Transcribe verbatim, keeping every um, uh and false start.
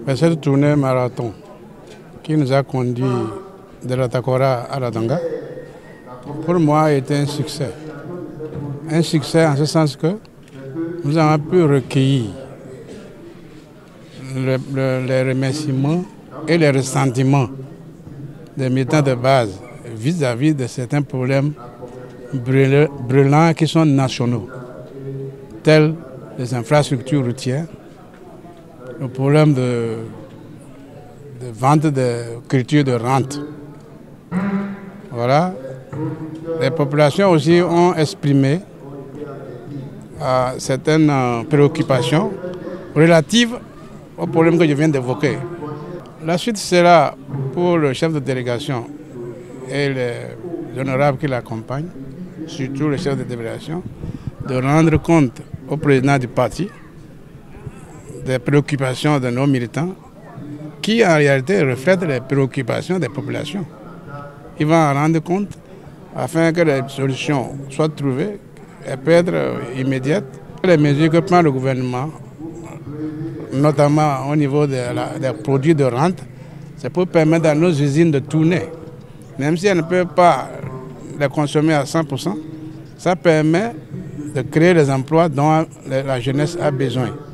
Cette tournée marathon qui nous a conduit de la Takora à la Danga, pour moi, a été un succès. Un succès en ce sens que nous avons pu recueillir le, le, les remerciements et les ressentiments des militants de base vis-à-vis de certains problèmes brûlants qui sont nationaux, tels les infrastructures routières, le problème de, de vente de culture de rente. Voilà. Les populations aussi ont exprimé euh, certaines euh, préoccupations relatives aux problèmes que je viens d'évoquer. La suite sera pour le chef de délégation et les honorables qui l'accompagnent, surtout le chef de délégation, de rendre compte au président du parti des préoccupations de nos militants qui en réalité reflètent les préoccupations des populations. Il va en rendre compte afin que les solutions soient trouvées et peuvent être immédiates. Les mesures que prend le gouvernement, notamment au niveau de la, des produits de rente, c'est pour permettre à nos usines de tourner. Même si elles ne peuvent pas les consommer à cent pour cent, ça permet de créer les emplois dont la jeunesse a besoin.